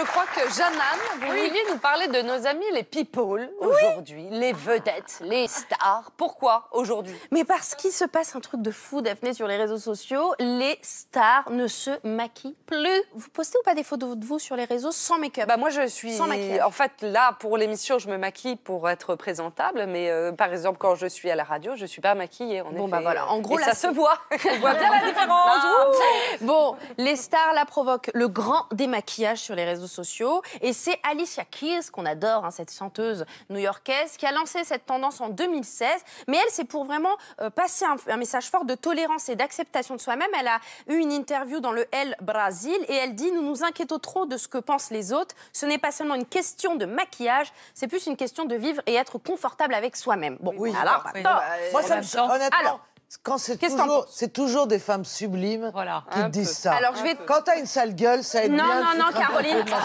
crois que Jeanne, vous vouliez nous parler de nos amis les people aujourd'hui, les vedettes, les stars. Pourquoi aujourd'hui? Mais parce qu'il se passe un truc de fou, Daphné, sur les réseaux sociaux. Les stars ne se maquillent plus. Vous postez ou pas des photos de vous sur les réseaux sans make-up? Bah moi, je suis... Sans maquillage. En fait, là, pour l'émission, je me maquille pour être présentable. Mais par exemple, quand je suis à la radio, je ne suis pas maquillée. En effet. Bah voilà. En gros, et là, ça se voit. On voit bien la différence. Bon, les stars, là, provoquent le grand démaquillage sur les réseaux sociaux. Et c'est Alicia Keys, qu'on adore, hein, cette chanteuse new-yorkaise, qui a lancé cette tendance en 2016. Mais elle, c'est pour vraiment passer un message fort de tolérance et d'acceptation de soi-même. Elle a eu une interview dans le El Brasil et elle dit « Nous nous inquiétons trop de ce que pensent les autres. Ce n'est pas seulement une question de maquillage, c'est plus une question de vivre et être confortable avec soi-même. » Bon, oui, alors, moi, ça me honnêtement... Alors, quand c'est toujours des femmes sublimes qui te disent ça. Alors, je vais... Quand t'as une sale gueule, ça aide bien. Non, Caroline. Non,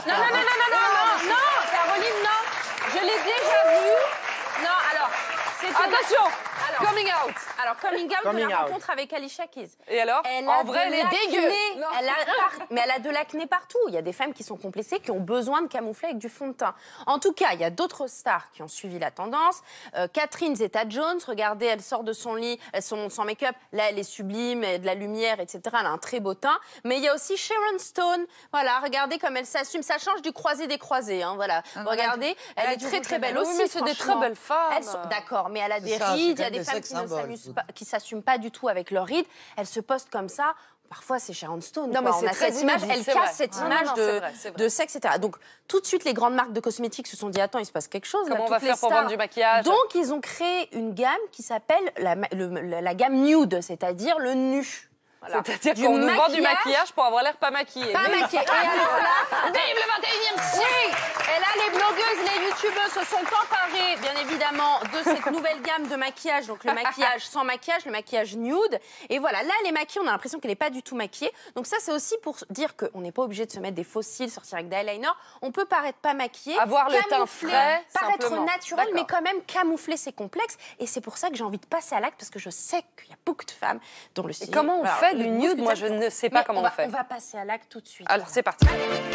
Caroline, non. Je l'ai déjà vu. Non, alors... Attention, coming out. Alors, coming out de la rencontre avec Alicia Keys. Et alors? En vrai, elle est dégueu. Mais elle a de l'acné partout. Il y a des femmes qui sont complexées, qui ont besoin de camoufler avec du fond de teint. En tout cas, il y a d'autres stars qui ont suivi la tendance. Catherine Zeta-Jones, regardez, elle sort de son lit, sans make-up. Là, elle est sublime, elle a de la lumière, etc. Elle a un très beau teint. Mais il y a aussi Sharon Stone. Voilà, regardez comme elle s'assume. Ça change du croisé des croisés. Hein, voilà. Regardez, elle est très, très belle aussi. C'est des très belles femmes. D'accord, mais elle a des rides. Il y a des femmes qui s'assument pas du tout avec leurs rides. Elles se postent comme ça. Parfois, c'est Sharon Stone. Non, mais on a cette image, elle casse cette image de sexe, etc. Donc, tout de suite, les grandes marques de cosmétiques se sont dit, attends, il se passe quelque chose. Comment on va faire pour vendre du maquillage? Donc, ils ont créé une gamme qui s'appelle la gamme nude, c'est-à-dire le nu. Voilà. C'est-à-dire qu'on nous vend du maquillage pour avoir l'air pas maquillé. Pas maquillé. Et alors là, vive le 21e siècle! Et là, les blogueuses, les youtubeuses se sont emparées, bien évidemment, de cette nouvelle gamme de maquillage. Donc, le maquillage sans maquillage, le maquillage nude. Et voilà, là, elle est maquillée, on a l'impression qu'elle n'est pas du tout maquillée. Donc, ça, c'est aussi pour dire qu'on n'est pas obligé de se mettre des faux cils, sortir avec des eyeliners. On peut paraître pas maquillé. Avoir le teint frais, paraître simplement. naturel, mais quand même camoufler ses complexes. Et c'est pour ça que j'ai envie de passer à l'acte, parce que je sais qu'il y a beaucoup de femmes dont le style... Et comment on fait du nude? Moi, je ne sais pas comment on fait. On va passer à l'acte tout de suite. Alors, c'est parti.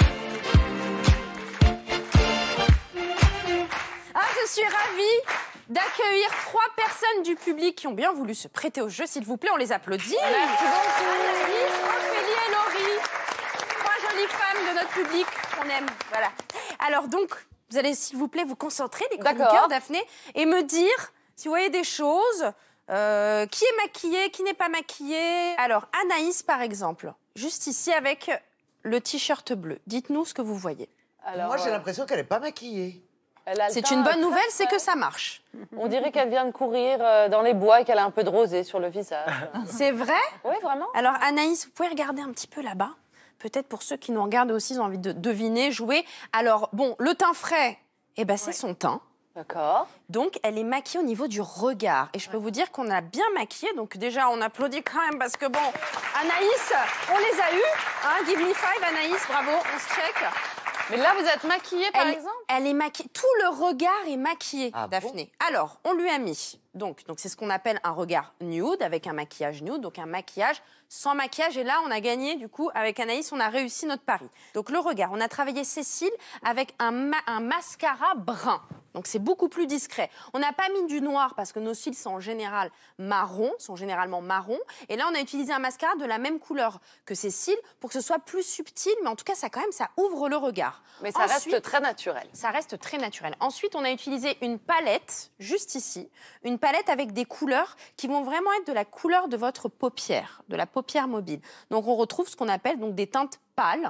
Je suis ravie d'accueillir 3 personnes du public qui ont bien voulu se prêter au jeu. S'il vous plaît, on les applaudit. Merci beaucoup. Anaïs, Ophélie et Laurie. 3 jolies femmes de notre public qu'on aime. Voilà. Alors donc, vous allez, s'il vous plaît, vous concentrer, les chroniqueurs, Daphné, et me dire si vous voyez des choses... qui est maquillé, qui n'est pas maquillé. Alors, Anaïs, par exemple, juste ici avec le t-shirt bleu. Dites-nous ce que vous voyez. Alors, moi, j'ai l'impression qu'elle n'est pas maquillée. C'est une bonne nouvelle, c'est que ça marche. On dirait qu'elle vient de courir dans les bois et qu'elle a un peu de rosée sur le visage. C'est vrai? Oui, vraiment. Alors, Anaïs, vous pouvez regarder un petit peu là-bas. Peut-être pour ceux qui nous regardent aussi, ils ont envie de deviner, jouer. Alors, bon, le teint frais, eh ben, c'est son teint. D'accord. Donc, elle est maquillée au niveau du regard. Et je peux vous dire qu'on a bien maquillé. Donc, déjà, on applaudit quand même parce que, bon, Anaïs, on les a eus. Hein, give me 5, Anaïs, bravo, on se check. Mais là, vous êtes maquillée, par exemple? Elle est maquillée. Tout le regard est maquillé, Daphné. Bon, alors, on lui a mis... Donc c'est ce qu'on appelle un regard nude, avec un maquillage nude. Donc, un maquillage sans maquillage. Et là, on a gagné, du coup, avec Anaïs, on a réussi notre pari. Donc, le regard. On a travaillé ses cils avec un mascara brun. Donc, c'est beaucoup plus discret. On n'a pas mis du noir parce que nos cils sont en général généralement marrons. Et là, on a utilisé un mascara de la même couleur que ces cils pour que ce soit plus subtil. Mais en tout cas, ça ouvre le regard. Mais ça reste très naturel. Ça reste très naturel. Ensuite, on a utilisé une palette, juste ici. Une palette avec des couleurs qui vont vraiment être de la couleur de votre paupière, de la paupière mobile. Donc, on retrouve ce qu'on appelle donc des teintes pâles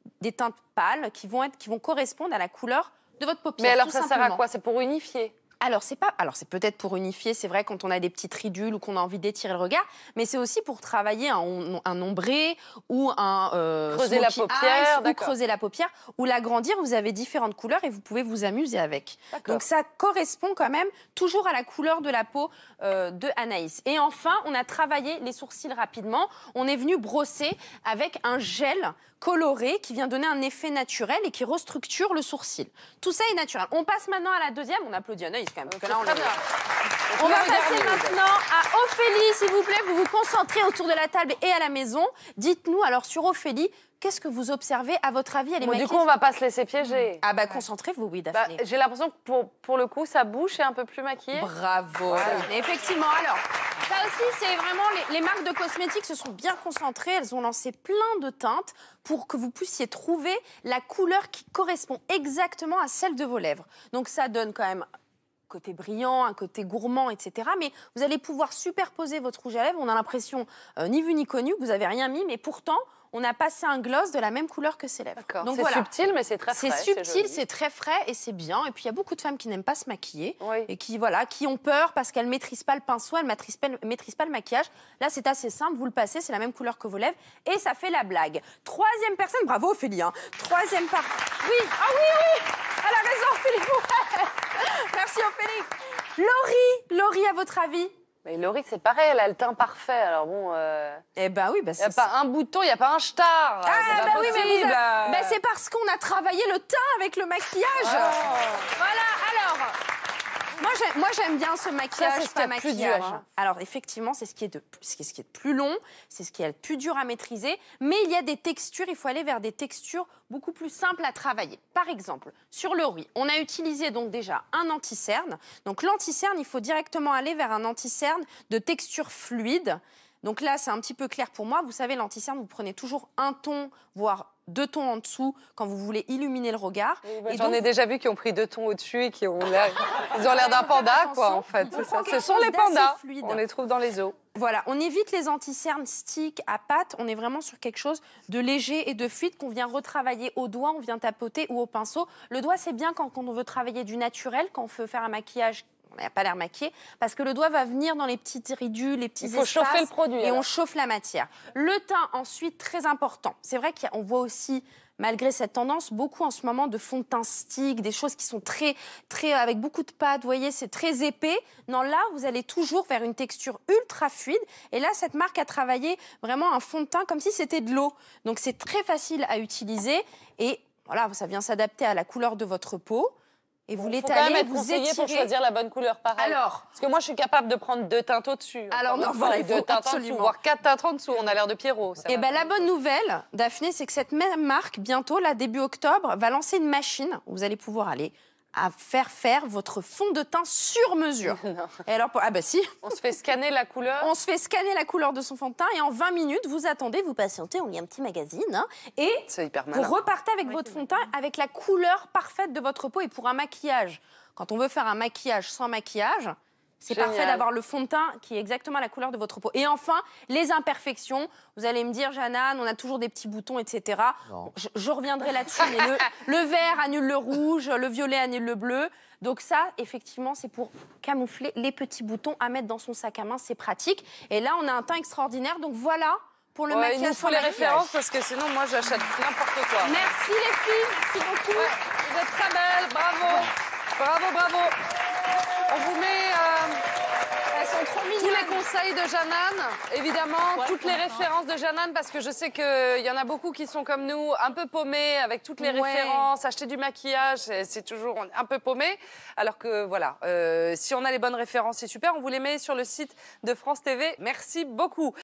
qui vont correspondre à la couleur de votre paupière. Mais alors, ça sert à quoi? C'est pour unifier? Alors, c'est peut-être pour unifier, c'est vrai, quand on a des petites ridules ou qu'on a envie d'étirer le regard, mais c'est aussi pour travailler un ombré ou creuser la paupière, ou creuser la paupière, ou l'agrandir. Vous avez différentes couleurs et vous pouvez vous amuser avec. Donc, ça correspond quand même toujours à la couleur de la peau de Anaïs. Et enfin, on a travaillé les sourcils rapidement. On est venu brosser avec un gel coloré qui vient donner un effet naturel et qui restructure le sourcil. Tout ça est naturel. On passe maintenant à la deuxième. On applaudit Anaïs. surprise quand même. Parce que Okay, là, très bien. On va passer maintenant à Ophélie, s'il vous plaît. Vous vous concentrez autour de la table et à la maison. Dites-nous, alors, sur Ophélie, qu'est-ce que vous observez? À votre avis, elle est maquillée? Du coup, on va pas se laisser piéger. Ah bah, concentrez-vous, oui, Daphné. J'ai l'impression que pour le coup, sa bouche est un peu plus maquillée. Bravo. Voilà. Mais effectivement, alors, ça aussi, c'est vraiment... Les marques de cosmétiques se sont bien concentrées. Elles ont lancé plein de teintes pour que vous puissiez trouver la couleur qui correspond exactement à celle de vos lèvres. Donc, ça donne quand même... côté brillant, un côté gourmand, etc. Mais vous allez pouvoir superposer votre rouge à lèvres. On a l'impression, ni vu ni connu, que vous n'avez rien mis, mais pourtant, on a passé un gloss de la même couleur que ses lèvres. Donc c'est subtil, mais c'est très frais. C'est subtil, c'est très frais et c'est bien. Et puis, il y a beaucoup de femmes qui n'aiment pas se maquiller et qui ont peur parce qu'elles ne maîtrisent pas le pinceau, elles ne maîtrisent pas le maquillage. Là, c'est assez simple, vous le passez, c'est la même couleur que vos lèvres et ça fait la blague. Troisième personne, bravo Ophélie. Troisième personne. Oui, ah oui, elle a raison Ophélie. Merci Ophélie. Laurie, à votre avis? Mais Laurie, c'est pareil, elle a le teint parfait. Alors bon. Eh ben oui, il n'y a pas un bouton, il n'y a pas un star. Ah, bah oui, mais c'est parce qu'on a travaillé le teint avec le maquillage. Voilà, alors. Moi, j'aime bien ce maquillage, c'est pas maquillage. Plus dur, hein. Alors, effectivement, c'est ce qui est de plus long, c'est ce qui est le plus dur à maîtriser. Mais il y a des textures, il faut aller vers des textures beaucoup plus simples à travailler. Par exemple, sur Laurie, on a utilisé donc déjà un anti-cerne. Donc, l'anti-cerne, il faut directement aller vers un anti-cerne de texture fluide. Donc là, c'est un petit peu clair pour moi. Vous savez, l'anti-cerne, vous prenez toujours un ton, voire 2 tons en dessous quand vous voulez illuminer le regard. Oui, j'en ai déjà vu qui ont pris 2 tons au-dessus et qui ont l'air... Ils ont l'air d'un panda, quoi, en fait. Ce sont les pandas. On les trouve dans les zoos. Voilà, on évite les anti-cernes stick à pâte. On est vraiment sur quelque chose de léger et de fluide qu'on vient retravailler au doigt, on vient tapoter ou au pinceau. Le doigt, c'est bien quand on veut travailler du naturel, quand on veut faire un maquillage. On n'a pas l'air maquillé, parce que le doigt va venir dans les petites ridules, les petits espaces. Il faut chauffer le produit. Et on chauffe la matière. Le teint, ensuite, très important. C'est vrai qu'on voit aussi, malgré cette tendance, beaucoup en ce moment de fond de teint stick, des choses qui sont très, avec beaucoup de pâte, vous voyez, c'est très épais. Non, là, vous allez toujours vers une texture ultra fluide. Et là, cette marque a travaillé vraiment un fond de teint comme si c'était de l'eau. Donc, c'est très facile à utiliser. Et voilà, ça vient s'adapter à la couleur de votre peau. Et vous l'étalez, vous étirez. Pour choisir la bonne couleur, pareil. Alors, parce que moi, je suis capable de prendre 2 teintes au-dessus. Alors, non, voilà, il faut 2 teintes en dessous, voire 4 teintes en dessous. On a l'air de Pierrot. Et ben, la bonne nouvelle, Daphné, c'est que cette même marque, bientôt, là, début octobre, va lancer une machine où vous allez pouvoir aller à faire votre fond de teint sur mesure. Et alors, ah bah si. On se fait scanner la couleur. On se fait scanner la couleur de son fond de teint et en 20 minutes, vous attendez, vous patientez, on lit un petit magazine et vous repartez avec votre fond de teint avec la couleur parfaite de votre peau. Et pour un maquillage, quand on veut faire un maquillage sans maquillage, c'est parfait d'avoir le fond de teint qui est exactement la couleur de votre peau. Et enfin, les imperfections. Vous allez me dire, Jeannane, on a toujours des petits boutons, etc. Je reviendrai là-dessus. Mais le vert annule le rouge, le violet annule le bleu. Donc ça, effectivement, c'est pour camoufler les petits boutons à mettre dans son sac à main. C'est pratique. Et là, on a un teint extraordinaire. Donc voilà pour le maquillage. Il nous faut les références parce que sinon, moi, j'achète n'importe quoi. Merci les filles. Merci beaucoup. Vous êtes très belles. Bravo. Bravo. On vous met elles sont trop mignonnes. tous les conseils de Jeannane, évidemment, toutes les références de Jeannane, parce que je sais qu'il y en a beaucoup qui sont comme nous, un peu paumés, avec toutes les références, acheter du maquillage, c'est toujours un peu paumé. Alors que voilà, si on a les bonnes références, c'est super. On vous les met sur le site de France TV. Merci beaucoup.